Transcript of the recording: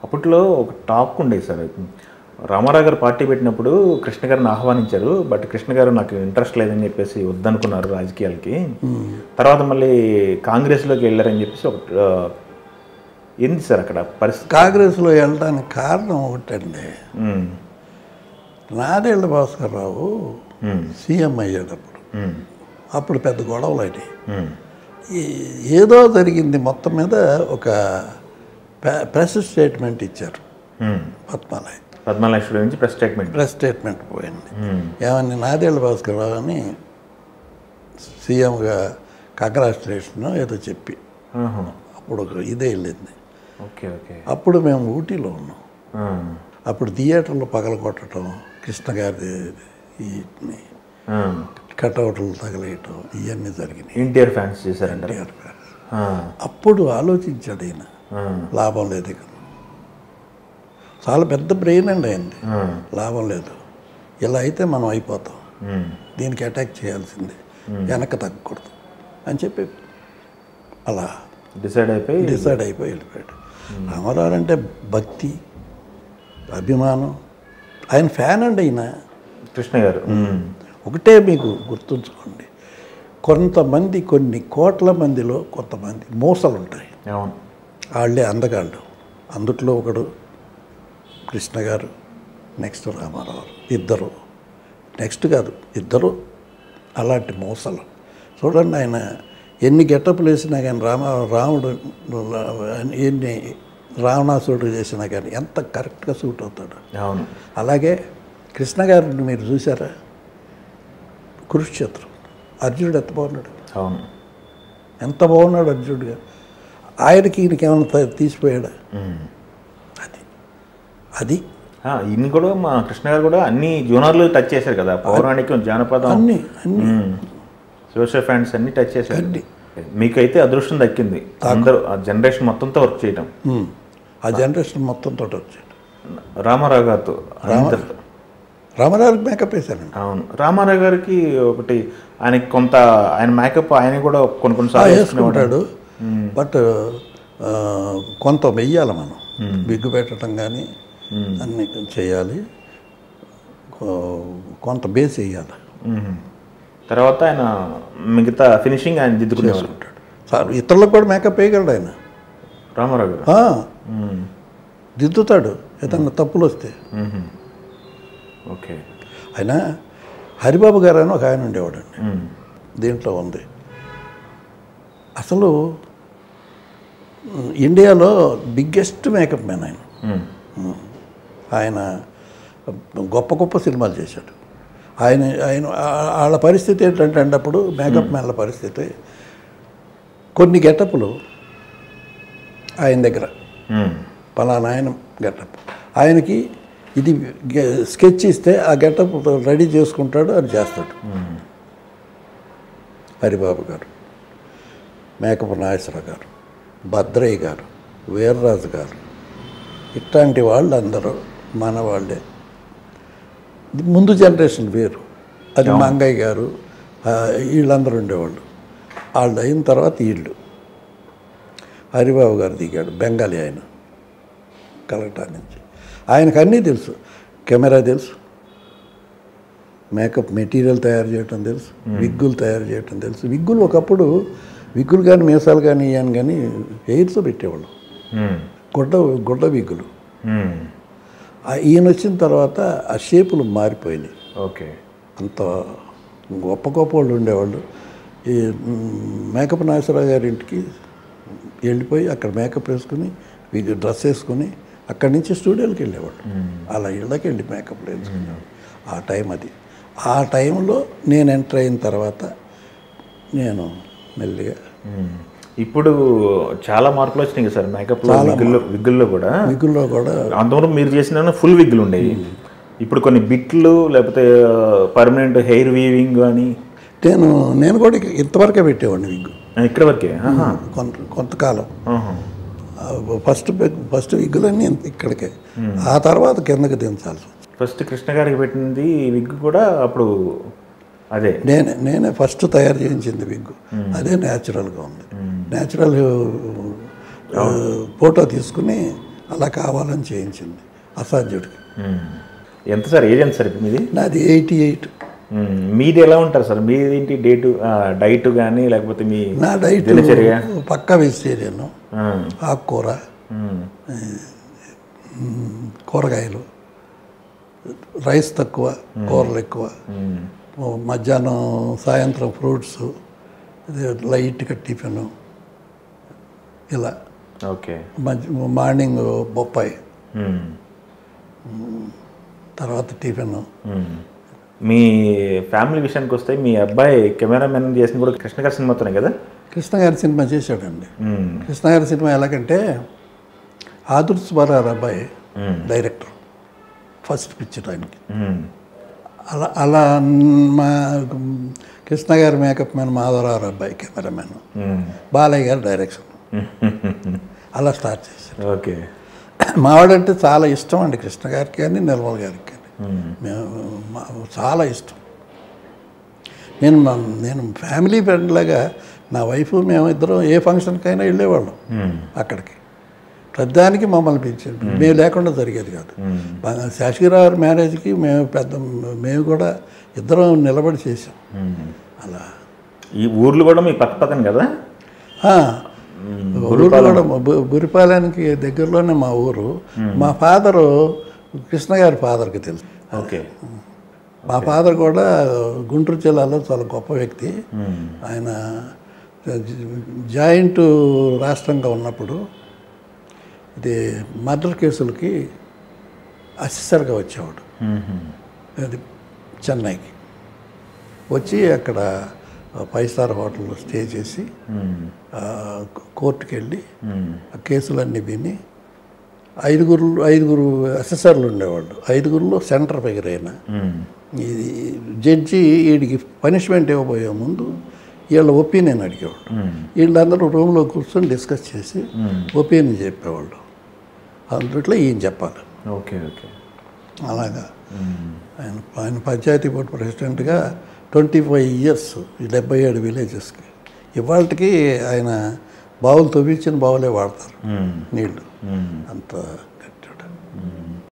అప్పట్లో ఒక టాక్ ఉండేది సార్. రామారావు గారు పార్టీ పెట్టినప్పుడు కృష్ణ గారిని ఆహ్వానించారు. బట్ కృష్ణ గారు నాకు ఇంట్రెస్ట్ లేదని చెప్పేసి వద్దనుకున్నారు రాజకీయాలకి. తర్వాత మళ్ళీ కాంగ్రెస్లోకి వెళ్ళారని చెప్పేసి ఒక ఏంది సార్ అక్కడ పరిస్థితి? కాంగ్రెస్లో వెళ్ళడానికి కారణం ఒకటండి. నాదేళ్ల భాస్కర్ రావు సీఎం అయ్యేటప్పుడు అప్పుడు పెద్ద గొడవలు అయినాయి. ఏదో జరిగింది. మొత్తం మీద ఒక ప్రెస్ స్టేట్మెంట్ ఇచ్చారు పద్మనాభ నుంచి ప్రెస్ స్టేట్మెంట్ పోయింది. ఏమని నాదేళ్ల భాస్కర్ రావు అని సీఎంగా కంగ్రాచులేషన్ ఏదో చెప్పి అప్పుడు ఒక ఇదే వెళ్ళింది. అప్పుడు మేము ఊటీలో ఉన్నాం. అప్పుడు థియేటర్లో పగలగొట్టడం, కృష్ణ గారి కటౌట్లు తగలేయటం ఇవన్నీ జరిగినాయి. ఎన్టీఆర్ ఫ్యాన్స్ చేశారంట. అప్పుడు ఆలోచించాడు ఈయన, లాభం లేదు ఇక. చాలా పెద్ద బ్రెయిన్ అండి అయింది. లాభం లేదు, ఇలా అయితే మనం అయిపోతాం, దీనికి అటాక్ చేయాల్సిందే, వెనక్కి తగ్గకూడదు అని చెప్పి అలా డిసైడ్ అయిపోయి వెళ్ళిపోయాడు. రామారావు అంటే భక్తి, అభిమానం. ఆయన ఫ్యాన్ అండి ఆయన కృష్ణ గారు. ఒకటే మీకు గుర్తుంచుకోండి, కొంతమంది కొన్ని కోట్ల మందిలో కొంతమంది మోసలు ఉంటాయి. వాళ్ళే అందగాళ్ళు. అందుట్లో ఒకడు కృష్ణ గారు, నెక్స్ట్ రామారావు, ఇద్దరు, నెక్స్ట్ కాదు ఇద్దరు అలాంటి మోసలు. చూడండి, ఆయన ఎన్ని గెటప్లు వేసినా కానీ రాముడు ఎన్ని రావణాసుడు చేసినా కానీ ఎంత కరెక్ట్గా సూట్ అవుతాడు. అలాగే కృష్ణ గారిని మీరు చూసారా? కురుక్షేత్రం అర్జునుడు ఎంత బాగున్నాడు, ఎంత బాగున్నాడు అర్జునుడుగా. ఆయనకి ఈయనకి ఏమైనా తీసిపోయాడా? అది ఈయన కూడా మా కృష్ణ గారు కూడా అన్ని జోనర్లు టచ్ చేశారు కదా, పౌరాణికం, జానపదం, అన్ని సోషల్ ఫ్యాన్స్ అన్ని టచ్ చేశారు. మీకైతే అదృష్టం దక్కింది, అందరూ ఆ జనరేషన్ మొత్తంతో వర్క్ చేయటం. ఆ జనరేషన్ మొత్తంతో వర్క్ చేయటం. రామారావు గారితో రామారావుకి మేకప్ వేశానండి. అవును, రామారావు గారికి ఒకటి ఆయనకి కొంత ఆయన మేకప్ ఆయన కూడా కొన్నిసార్లు వేసుకుంటాడు. బట్ కొంత వెయ్యాలి మనం, బిగ్గు పెట్టడం కానీ అన్నీ చేయాలి, కొంత బేస్ వేయాలి. తర్వాత ఆయన మిగతా ఫినిషింగ్ ఆయన దిద్దుకునేవారు. సార్ ఇతరులకు కూడా మేకప్ వేయగలడు ఆయన, రామారావు గారు. దిద్దుతాడు ఏదన్నా తప్పులు వస్తే. ఓకే. ఆయన హరిబాబు గారు అని ఒక ఆయన ఉండేవాడండి, దీంట్లో ఉంది. అసలు ఇండియాలో బిగ్గెస్ట్ మేకప్ మ్యాన్ ఆయన. ఆయన గొప్ప గొప్ప సినిమాలు చేశాడు. వాళ్ళ పరిస్థితి ఏంటంటే అప్పుడు మేకప్ మ్యాన్ల పరిస్థితి, కొన్ని గెటప్లు ఆయన దగ్గర పలానా ఆయన గెటప్, ఆయనకి ఇది స్కెచ్ ఇస్తే ఆ గెటప్ రెడీ చేసుకుంటాడు, అది చేస్తాడు. హరిబాబు గారు, మేకప్ నాగేశ్వరరావు గారు, భద్రయ్య గారు, వీర్రాజు గారు, ఇట్లాంటి వాళ్ళు అందరూ మన వాళ్ళే. ముందు జనరేషన్ వేరు, అది మంగయ్య గారు వీళ్ళందరూ ఉండేవాళ్ళు. వాళ్ళు అయిన తర్వాత వీళ్ళు. హరిబాబు గారు దిగాడు, బెంగాలీ ఆయన, కలకటా నుంచి. ఆయనకు అన్నీ తెలుసు, కెమెరా తెలుసు, మేకప్ మెటీరియల్ తయారు చేయటం తెలుసు, విగ్గులు తయారు చేయటం తెలుసు. విగ్గులు ఒకప్పుడు విగ్గులు కానీ మీసాలు కానీ ఇవన్నీ కానీ ఎయిర్తో పెట్టేవాళ్ళు, గుడ్డ విగ్గులు. ఈయన వచ్చిన తర్వాత ఆ షేపులు మారిపోయినాయి. ఓకే. అంత గొప్ప గొప్ప వాళ్ళు ఉండేవాళ్ళు. ఈ మేకప్ నాగేశ్వరరావు గారి ఇంటికి వెళ్ళిపోయి అక్కడ మేకప్ వేసుకుని డ్రెస్ వేసుకుని అక్కడి నుంచి స్టూడియోకి వెళ్ళేవాళ్ళు. అలా ఇళ్ళకి వెళ్ళి మేకప్ వేసుకునేవాళ్ళు. ఆ టైం అది. ఆ టైంలో నేను ఎంటర్ అయిన తర్వాత నేను మెల్లిగా. ఇప్పుడు చాలా మార్పులు వచ్చినాయి కదా సార్ మేకప్లో, విగ్గుల్లో కూడా. అంతవరకు మీరు చేసిన ఫుల్ విగ్గులు ఉండేవి, ఇప్పుడు కొన్ని బిట్లు లేకపోతే పర్మనెంట్ హెయిర్ వీవింగ్ అని. నేను కూడా ఇంతవరకే పెట్టేవాడిని విగ్గు. ఇక్కడ వరకే కొంతకాలం. ఫస్ట్ విగ్గులన్నీ ఇక్కడికే, ఆ తర్వాత కిందకి దించాల్సి. ఫస్ట్ కృష్ణ గారికి పెట్టింది విగ్గు కూడా అప్పుడు అదే నేనే ఫస్ట్ తయారు చేయించింది విగ్గు. అదే న్యాచురల్గా ఉంది. న్యాచురల్ ఫోటో తీసుకుని అలా కావాలని చేయించింది అసాధ్యుడికి. ఎంత సార్ ఏజ్ ఎంత సార్ మీది? నాది 88. మీది ఎలా ఉంటారు సార్? మీదేంటి డైట్ కానీ లేకపోతే మీ నా డైట్ దినచర్య? పక్కా వెజిటేరియన్, ఆకుకూర, కూరగాయలు, రైస్ తక్కువ, కూరలు ఎక్కువ, మధ్యాహ్నం సాయంత్రం ఫ్రూట్స్, లైట్గా టిఫిన్, ఇలా. ఓకే. మార్నింగ్ బొప్పాయి, తర్వాత టిఫిన్. మీ ఫ్యామిలీ విషయానికి వస్తే మీ అబ్బాయి కెమెరామెన్ చేసిన కూడా కృష్ణ గారి సినిమాతోనే కదా? కృష్ణ గారి సినిమా చేశాడండి. కృష్ణ గారి సినిమా ఎలాగంటే ఆదుర్స్ బారారు అబ్బాయి డైరెక్టర్, ఫస్ట్ పిక్చర్ ఆయనకి. అలా మా కృష్ణ గారి మేకప్ మ్యాన్ మాధవరావు అబ్బాయి కెమెరామెన్, బాలయ్య గారు డైరెక్షన్. అలా స్టార్ట్ చేశారు. ఓకే. మావాడంటే చాలా ఇష్టం అండి కృష్ణ గారికి కానీ నిర్మల్ గారికి కానీ. చాలా ఇష్టం. నేను ఫ్యామిలీ ఫ్రెండ్ లాగా నా వైఫ్ మేమిద్దరం ఏ ఫంక్షన్కైనా వెళ్ళేవాళ్ళం అక్కడికి. ప్రతిదానికి మమ్మల్ని పిలిచారు. మేము లేకుండా జరిగేది కాదు. శాషగిరావు మ్యారేజ్కి మేము కూడా ఇద్దరం నిలబడి చేసాం. అలా ఈ ఊర్లు కూడా మీ పక్క పక్కన కదా? ఊరు కూడా బురిపాలెనికి దగ్గరలోనే మా ఊరు. మా ఫాదరు కృష్ణ గారి ఫాదర్కి తెలుసు. ఓకే. మా ఫాదర్ కూడా గుంటూరు జిల్లాలో చాలా గొప్ప వ్యక్తి. ఆయన జాయింట్ రాష్ట్రంగా ఉన్నప్పుడు ఇది మర్డర్ కేసులకి అసిస్టర్గా వచ్చేవాడు. అది చెన్నైకి వచ్చి అక్కడ 5 స్టార్ హోటల్లో స్టే చేసి కోర్టుకి వెళ్ళి ఆ కేసులన్నీ విని ఐదుగురు అసెసర్లు ఉండేవాళ్ళు. 5గురిలో సెంటర్ ఫిగర్ అయినా ఇది జడ్జి వీడికి పనిష్మెంట్ ఇవ్వబోయే ముందు వీళ్ళ ఒపీనియన్ అడిగేవాళ్ళు. వీళ్ళందరూ రూమ్లో కూర్చొని డిస్కస్ చేసి ఒపీనియన్ చెప్పేవాళ్ళు. అందుట్లో ఈయన చెప్పాలి. ఓకే. ఓకే. అలాగా ఆయన పంచాయతీ బోర్డు ప్రెసిడెంట్గా 25 ఇయర్స్, 77 విలేజెస్కి. ఇవాళకి ఆయన బావులు తవ్వించిన బావులే వాడతారు నీళ్ళు. అంత కట్టాడు.